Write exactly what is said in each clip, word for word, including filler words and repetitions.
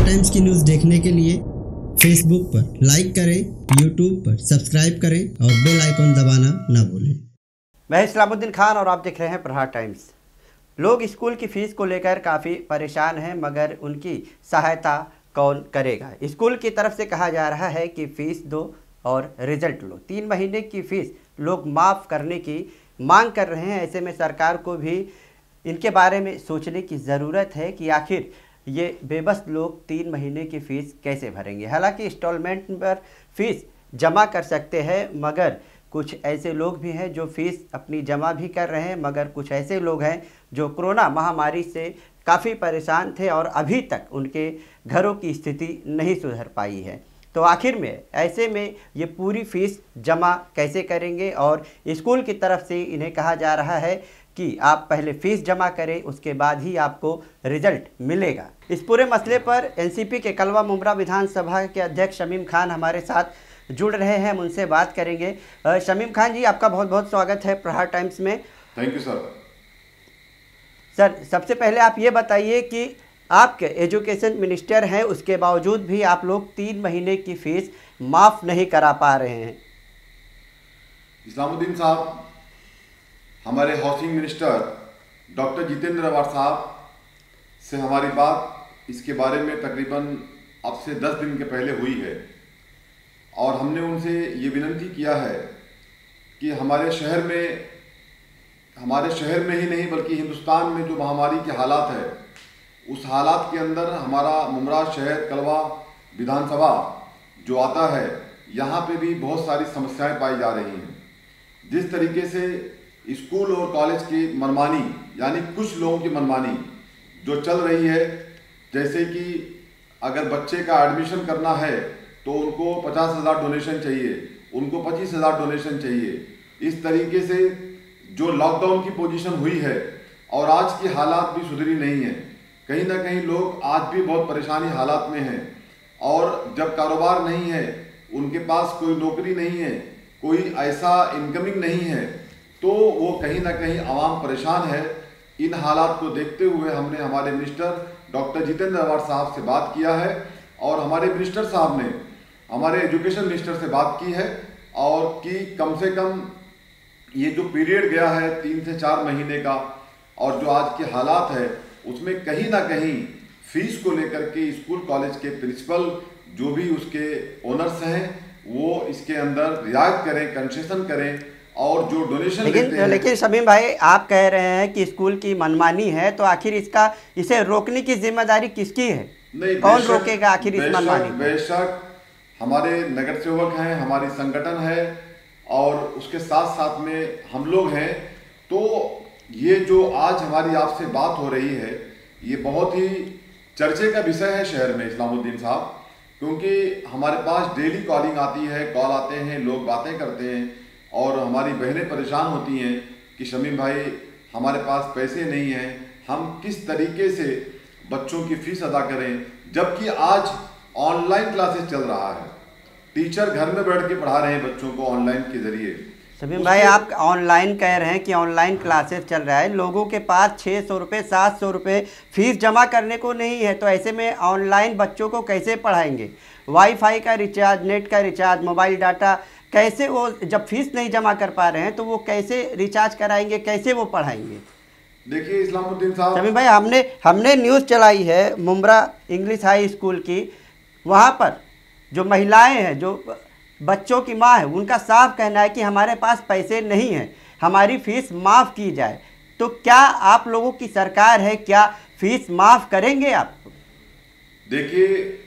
Times की news देखने के लिए फेसबुक पर लाइक करें, यूट्यूब पर सब्सक्राइब करें और बेल आइकन दबाना ना भूलें। मैं इस्लामुद्दीन खान और आप देख रहे हैं प्रहार टाइम्स। लोग स्कूल की फ़ीस को लेकर काफ़ी परेशान हैं, मगर उनकी सहायता कौन करेगा। स्कूल की तरफ से कहा जा रहा है कि फ़ीस दो और रिजल्ट लो। तीन महीने की फ़ीस लोग माफ़ करने की मांग कर रहे हैं। ऐसे में सरकार को भी इनके बारे में सोचने की ज़रूरत है कि आखिर ये बेबस लोग तीन महीने की फ़ीस कैसे भरेंगे। हालांकि इंस्टॉलमेंट पर फ़ीस जमा कर सकते हैं, मगर कुछ ऐसे लोग भी हैं जो फ़ीस अपनी जमा भी कर रहे हैं, मगर कुछ ऐसे लोग हैं जो कोरोना महामारी से काफ़ी परेशान थे और अभी तक उनके घरों की स्थिति नहीं सुधर पाई है। तो आखिर में ऐसे में ये पूरी फ़ीस जमा कैसे करेंगे, और स्कूल की तरफ से इन्हें कहा जा रहा है कि आप पहले फ़ीस जमा करें, उसके बाद ही आपको रिजल्ट मिलेगा। इस पूरे मसले पर एनसीपी के कलवा मुमरा विधानसभा के अध्यक्ष शमीम खान हमारे साथ जुड़ रहे हैं, हम उनसे बात करेंगे। शमीम खान जी, आपका बहुत बहुत स्वागत है प्रहार टाइम्स में। Thank you sir. सर, सबसे पहले आप ये बताइए कि आपके एजुकेशन मिनिस्टर हैं, उसके बावजूद भी आप लोग तीन महीने की फ़ीस माफ़ नहीं करा पा रहे हैं। इस्लामुद्दीन साहब, हमारे housing minister doctor Jitendra Awhad साहब से हमारी बात इसके बारे में तकरीबन अब से दस दिन के पहले हुई है, और हमने उनसे ये विनती किया है कि हमारे शहर में हमारे शहर में ही नहीं बल्कि हिंदुस्तान में जो महामारी के हालात है, उस हालात के अंदर हमारा मुमरा शहर कलवा विधानसभा जो आता है, यहाँ पे भी बहुत सारी समस्याएं पाई जा रही हैं। जिस तरीके से स्कूल और कॉलेज की मनमानी, यानी कुछ लोगों की मनमानी जो चल रही है, जैसे कि अगर बच्चे का एडमिशन करना है तो उनको पचास हज़ार डोनेशन चाहिए, उनको पच्चीस हज़ार डोनेशन चाहिए। इस तरीके से जो लॉकडाउन की पोजीशन हुई है और आज की हालात भी सुधरी नहीं है, कहीं ना कहीं लोग आज भी बहुत परेशानी हालात में हैं। और जब कारोबार नहीं है, उनके पास कोई नौकरी नहीं है, कोई ऐसा इनकमिंग नहीं है, तो वो कहीं ना कहीं आवाम परेशान है। इन हालात को देखते हुए हमने हमारे मिनिस्टर डॉक्टर जितेंद्र अवार साहब से बात किया है, और हमारे मिनिस्टर साहब ने हमारे एजुकेशन मिनिस्टर से बात की है, और कि कम से कम ये जो पीरियड गया है तीन से चार महीने का, और जो आज के हालात है उसमें कहीं ना कहीं फीस को लेकर के स्कूल कॉलेज के प्रिंसिपल जो भी उसके ओनर्स हैं वो इसके अंदर रियायत करें, कंसेशन करें, और जो डोनेशन लेकिन लेते हैं। लेकिन शमीम भाई, आप कह रहे हैं कि स्कूल की मनमानी है, तो आखिर इसका इसे रोकने की जिम्मेदारी किसकी है? नहीं, कौन रोकेगा आखिर इस मनमानी को? बेशक हमारे नगर सेवक हैं, हमारी संगठन है, और उसके साथ साथ में हम लोग हैं। तो ये जो आज हमारी आपसे बात हो रही है, ये बहुत ही चर्चे का विषय है शहर में इस्लामुद्दीन साहब, क्योंकि हमारे पास डेली कॉलिंग आती है, कॉल आते हैं, लोग बातें करते हैं, और हमारी बहनें परेशान होती हैं कि शमीम भाई हमारे पास पैसे नहीं हैं, हम किस तरीके से बच्चों की फीस अदा करें, जबकि आज ऑनलाइन क्लासेस चल रहा है, टीचर घर में बैठ के पढ़ा रहे हैं बच्चों को ऑनलाइन के जरिए। शमीम भाई, आप ऑनलाइन कह रहे हैं कि ऑनलाइन क्लासेस चल रहा है, लोगों के पास छः सौ रुपये सात सौ रुपये फीस जमा करने को नहीं है, तो ऐसे में ऑनलाइन बच्चों को कैसे पढ़ाएंगे? वाईफाई का रिचार्ज, नेट का रिचार्ज, मोबाइल डाटा, कैसे वो जब फीस नहीं जमा कर पा रहे हैं तो वो कैसे रिचार्ज कराएंगे, कैसे वो पढ़ाएंगे? देखिए इस्लामुद्दीन साहब, शमीम भाई, हमने हमने न्यूज़ चलाई है मुमरा इंग्लिश हाई स्कूल की, वहाँ पर जो महिलाएं हैं, जो बच्चों की माँ है, उनका साफ कहना है कि हमारे पास पैसे नहीं हैं, हमारी फ़ीस माफ़ की जाए। तो क्या आप लोगों की सरकार है, क्या फ़ीस माफ़ करेंगे आप? देखिए,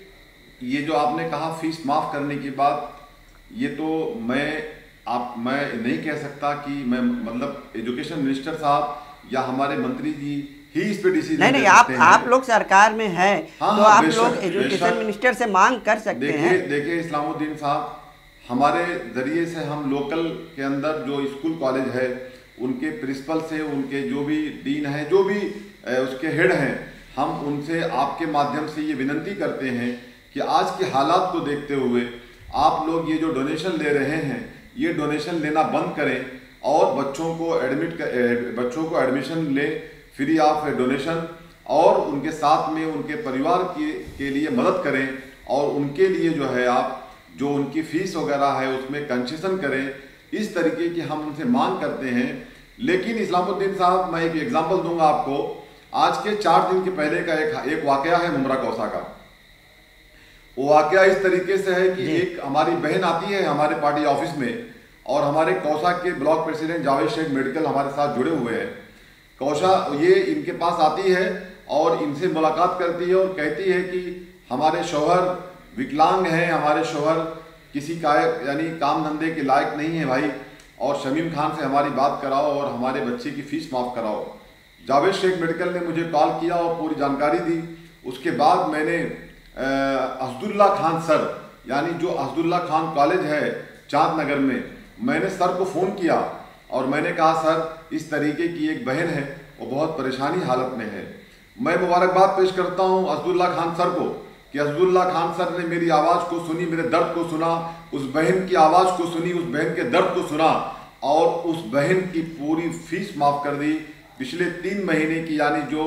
ये जो आपने कहा फीस माफ़ करने की बात, ये तो मैं आप मैं नहीं कह सकता कि मैं मतलब एजुकेशन मिनिस्टर साहब या हमारे मंत्री जी ही इस पे डिसीजन नहीं नहीं, आप आप लोग सरकार में हैं, हाँ, तो हाँ, आप बेशक, लोग एजुकेशन मिनिस्टर से मांग कर सकते देखिए, हैं। देखिए इस्लामुद्दीन साहब, हमारे ज़रिए से हम लोकल के अंदर जो स्कूल कॉलेज है उनके प्रिंसिपल से, उनके जो भी डीन हैं, जो भी उसके हेड हैं, हम उनसे आपके माध्यम से ये विनती करते हैं कि आज के हालात को देखते हुए आप लोग ये जो डोनेशन ले रहे हैं, ये डोनेशन लेना बंद करें, और बच्चों को एडमिट कर, बच्चों को एडमिशन ले फ्री ऑफ डोनेशन, और उनके साथ में उनके परिवार के के लिए मदद करें और उनके लिए जो है आप जो उनकी फीस वगैरह है उसमें कंसेशन करें। इस तरीके की हम उनसे मांग करते हैं। लेकिन इस्लामुद्दीन साहब, मैं एक एग्जांपल दूंगा आपको। आज के चार दिन के पहले का एक एक वाकया है मुमरा कौसा का। वो वाकया इस तरीके से है कि एक हमारी बहन आती है हमारे पार्टी ऑफिस में और हमारे कौसा के block president Javed Shaikh medical हमारे साथ जुड़े हुए हैं। कौसा ये इनके पास आती है और इनसे मुलाकात करती है और कहती है कि हमारे शौहर विकलांग हैं, हमारे शौहर किसी का यानी काम धंधे के लायक नहीं है भाई, और शमीम खान से हमारी बात कराओ और हमारे बच्चे की फीस माफ़ कराओ। जावेद शेख मेडिकल ने मुझे कॉल किया और पूरी जानकारी दी। उसके बाद मैंने असदुल्ला खान सर यानी जो असदुल्ला खान कॉलेज है चाँद नगर में, मैंने सर को फ़ोन किया और मैंने कहा सर इस तरीके की एक बहन है वो बहुत परेशानी हालत में है। मैं मुबारकबाद पेश करता हूँ असदुल्ला खान सर को कि असदुल्ला खान सर ने मेरी आवाज़ को सुनी, मेरे दर्द को सुना, उस बहन की आवाज़ को सुनी, उस बहन के दर्द को सुना और उस बहन की पूरी फीस माफ़ कर दी पिछले तीन महीने की, यानी जो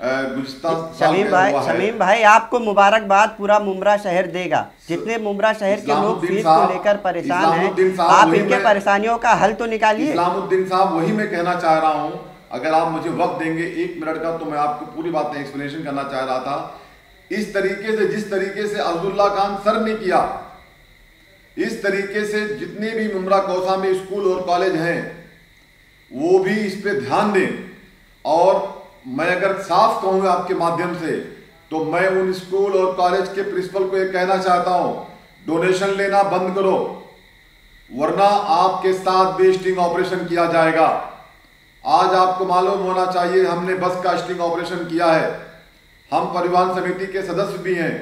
शमीम भाई शमीम भाई आपको मुबारकबाद पूरा मुमरा शहर देगा। जितने मुमरा शहर के लोग फीस को लेकर परेशान हैं, आप इनके परेशानियों का हल तो निकालिए। इस्लामुद्दीन साहब, वही मैं कहना चाह रहा हूँ। अगर आप मुझे वक्त देंगे एक मिनट का तो मैं आपको पूरी बातें एक्सप्लेनेशन करना चाह रहा था। इस तरीके से जिस तरीके से अब्दुल्ला खान सर ने किया, इस तरीके से जितने भी मुमरा कौसा में स्कूल और कॉलेज हैं वो भी इस पे ध्यान दें। और मैं अगर साफ कहूँगा आपके माध्यम से तो मैं उन स्कूल और कॉलेज के प्रिंसिपल को ये कहना चाहता हूँ, डोनेशन लेना बंद करो वरना आपके साथ भी स्टिंग ऑपरेशन किया जाएगा। आज आपको मालूम होना चाहिए हमने बस का स्टिंग ऑपरेशन किया है। हम परिवहन समिति के सदस्य भी हैं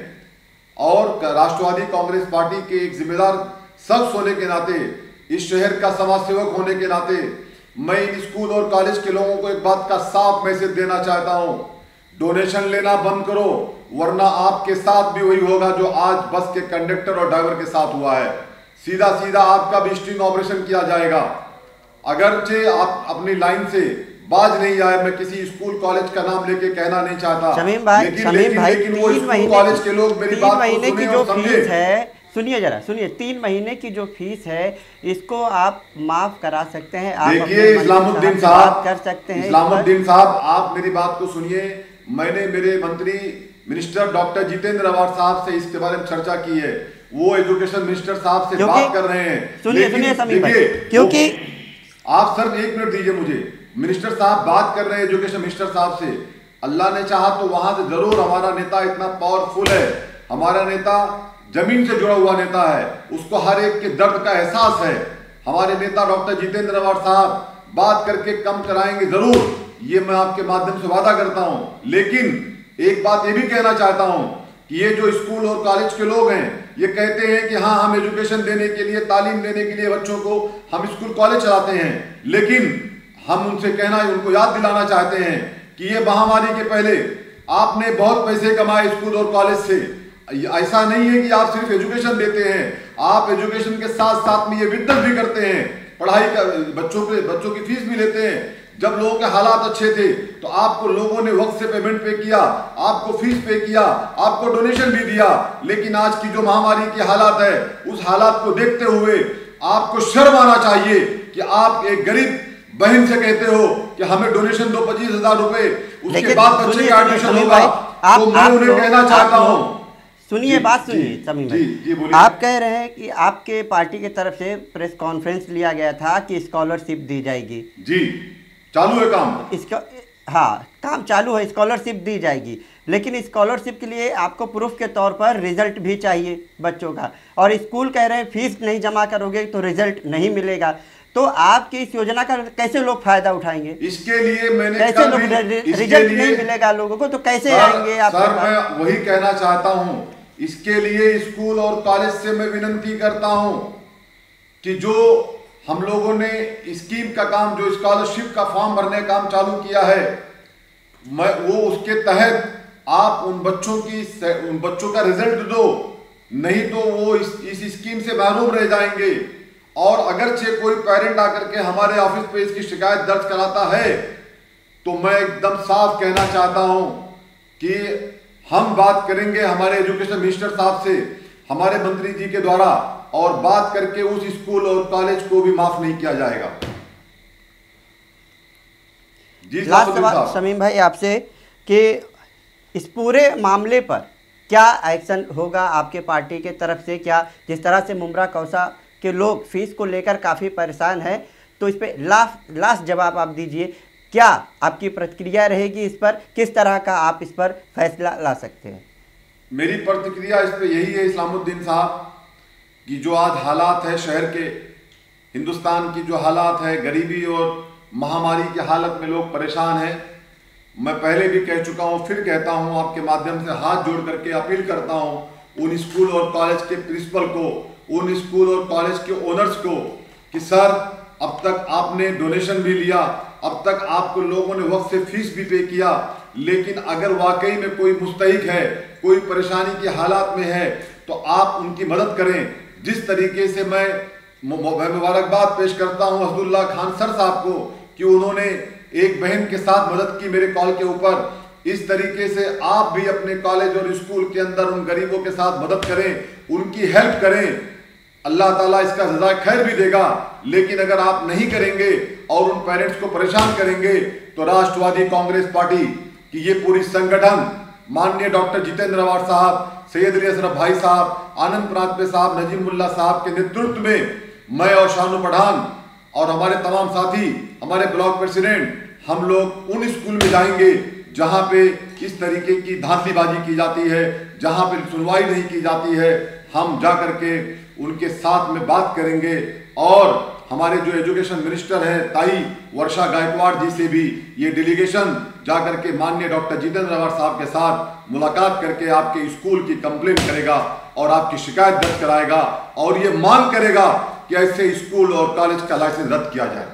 और राष्ट्रवादी कांग्रेस पार्टी के एक जिम्मेदार शख्स होने के नाते, इस शहर का समाज सेवक होने के नाते मैं इन स्कूल और कॉलेज के लोगों को एक बात का साफ मैसेज देना चाहता हूं, डोनेशन लेना बंद करो वरना आपके साथ भी वही होगा जो आज बस के कंडक्टर और ड्राइवर के साथ हुआ है। सीधा सीधा आपका भी स्टिंग ऑपरेशन किया जाएगा। अगरचे आप अपनी लाइन से बाज नहीं आए, मैं किसी स्कूल कॉलेज का नाम लेके कहना नहीं चाहता। शमीम भाई, लेकिन, शमीम लेकिन, भाई, लेकिन वो स्कूल कॉलेज के लोग मेरी बात को सुने की जो और समझे। फीस है, सुनिए जरा सुनिए, तीन महीने की जो फीस है इसको आप माफ करा सकते हैं। आप देखिए इस्लामुद्दीन साहब कर सकते हैं। इस्लामुद्दीन साहब आप मेरी बात को सुनिए। मैंने मेरे मंत्री मिनिस्टर डॉक्टर जितेंद्र अवार्ड साहब से इसके बारे में चर्चा की है। वो एजुकेशन मिनिस्टर साहब से बात कर रहे हैं। सुनिए सुनिए समीर भाई, क्योंकि आप सर एक मिनट दीजिए मुझे। मिनिस्टर साहब बात कर रहे हैं एजुकेशन मिनिस्टर साहब से। अल्लाह ने चाहा तो वहां से जरूर, हमारा नेता इतना पावरफुल है, हमारा नेता जमीन से जुड़ा हुआ नेता है, उसको हर एक के दर्द का एहसास है। हमारे नेता डॉक्टर जितेंद्र अवार्ड साहब बात करके कम कराएंगे जरूर, ये मैं आपके माध्यम से वादा करता हूं। लेकिन एक बात ये भी कहना चाहता हूं कि ये जो स्कूल और कॉलेज के लोग हैं ये कहते हैं कि हाँ हम एजुकेशन देने के लिए, तालीम देने के लिए बच्चों को हम स्कूल कॉलेज चलाते हैं, लेकिन हम उनसे कहना उनको याद दिलाना चाहते हैं कि ये महामारी के पहले आपने बहुत पैसे कमाए स्कूल और कॉलेज से। ऐसा नहीं है कि आप सिर्फ एजुकेशन देते हैं, आप एजुकेशन के साथ साथ में ये विद्युत भी करते हैं, पढ़ाई का बच्चों के बच्चों की फीस भी लेते हैं। जब लोगों के हालात अच्छे थे तो आपको लोगों ने वक्त से पेमेंट पे किया, आपको फीस पे किया, आपको डोनेशन भी दिया। लेकिन आज की जो महामारी की हालात है उस हालात को देखते हुए आपको शर्म आना चाहिए कि आप एक गरीब बहन से कहते हो कि हमें डोनेशन दो पच्चीस हजार रुपए, उसके बाद बच्चे का एडमिशन होगा। तो मैं उन्हें कहना चाहता हूँ, सुनिए बात सुनिए समीम भाई, आप कह रहे हैं कि आपके पार्टी की तरफ से प्रेस कॉन्फ्रेंस लिया गया था कि स्कॉलरशिप दी जाएगी। जी चालू है काम, इसका हाँ काम चालू है, स्कॉलरशिप दी जाएगी। लेकिन स्कॉलरशिप के लिए आपको प्रूफ के तौर पर रिजल्ट भी चाहिए बच्चों का, और स्कूल कह रहे हैं फीस नहीं जमा करोगे तो रिजल्ट नहीं मिलेगा। तो आपकी इस योजना का कैसे लोग फायदा उठाएंगे? इसके लिए मैंने कैसे लोग रिजल्ट नहीं मिलेगा लोगों को तो कैसे सर, आएंगे आप? सर मैं वही कहना चाहता हूं, इसके लिए स्कूल और कॉलेज से मैं विनती करता हूं कि जो हम लोगों ने स्कीम का काम, जो स्कॉलरशिप का फॉर्म भरने का काम चालू किया है, मैं वो उसके तहत आप उन बच्चों की उन बच्चों का रिजल्ट दो, नहीं तो वो इस, इस स्कीम से महरूम रह जाएंगे। और अगरचे कोई पेरेंट आकर के हमारे ऑफिस पे इसकी शिकायत दर्ज कराता है तो मैं एकदम साफ कहना चाहता हूं कि हम बात करेंगे हमारे एजुकेशन मिनिस्टर साहब से, हमारे मंत्री जी के द्वारा, और बात करके उस स्कूल और कॉलेज को भी माफ नहीं किया जाएगा। जी लास्ट सवाल शमीम भाई आपसे कि इस पूरे मामले पर क्या एक्शन होगा आपके पार्टी के तरफ से? क्या जिस तरह से मुमरा कौसा के लोग फीस को लेकर काफ़ी परेशान हैं, तो इस पे लास्ट लास्ट जवाब आप दीजिए, क्या आपकी प्रतिक्रिया रहेगी इस पर? किस तरह का आप इस पर फैसला ला सकते हैं? मेरी प्रतिक्रिया इस पे यही है इस्लामुद्दीन साहब, कि जो आज हालात है शहर के, हिंदुस्तान की जो हालात है, गरीबी और महामारी के हालत में लोग परेशान हैं। मैं पहले भी कह चुका हूं, फिर कहता हूं, आपके माध्यम से हाथ जोड़ करके अपील करता हूं उन स्कूल और कॉलेज के प्रिंसिपल को, उन स्कूल और कॉलेज के ओनर्स को, कि सर अब तक आपने डोनेशन भी लिया, अब तक आपको लोगों ने वक्त से फीस भी पे किया, लेकिन अगर वाकई में कोई मुस्तहिक है, कोई परेशानी के हालात में है, तो आप उनकी मदद करें। जिस तरीके से मैं मुबारकबाद पेश करता हूं हसदुल्ला खान सर साहब को कि उन्होंने एक बहन के साथ मदद की मेरे कॉल के ऊपर, इस तरीके से आप भी अपने कॉलेज और स्कूल के अंदर उन गरीबों के साथ मदद करें, उनकी हेल्प करें। अल्लाह ताला इसका सजा खैर भी देगा, लेकिन अगर आप नहीं करेंगे और उन पेरेंट्स को परेशान करेंगे, तो राष्ट्रवादी कांग्रेस पार्टी की ये पूरी संगठन, माननीय डॉक्टर जितेंद्र अवार साहब, सैयद अली अशरफ भाई साहब, आनंद प्रांतपे साहब, नजीमुल्ला साहब के नेतृत्व में मैं और शानू पठान और हमारे तमाम साथी, हमारे ब्लॉक प्रेसिडेंट, हम लोग उन स्कूल में जाएंगे जहां पे इस तरीके की धांधलीबाजी की जाती है, जहां पे सुनवाई नहीं की जाती है। हम जा करके उनके साथ में बात करेंगे और हमारे जो एजुकेशन मिनिस्टर हैं ताई वर्षा गायकवाड़ जी से भी ये डेलीगेशन जा करके माननीय डॉक्टर जितेंद्र अवार साहब के साथ मुलाकात करके आपके स्कूल की कंप्लेंट करेगा और आपकी शिकायत दर्ज कराएगा और ये मांग करेगा कि ऐसे स्कूल और कॉलेज का लाइसेंस रद्द किया जाए।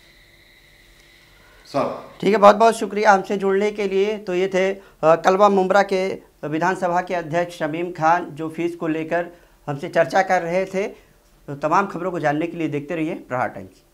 सर ठीक है, बहुत बहुत शुक्रिया हमसे जुड़ने के लिए। तो ये थे कलवा मुमरा के विधानसभा के अध्यक्ष शमीम खान, जो फीस को लेकर हमसे चर्चा कर रहे थे। तो तमाम खबरों को जानने के लिए देखते रहिए प्रहार टाइम्स।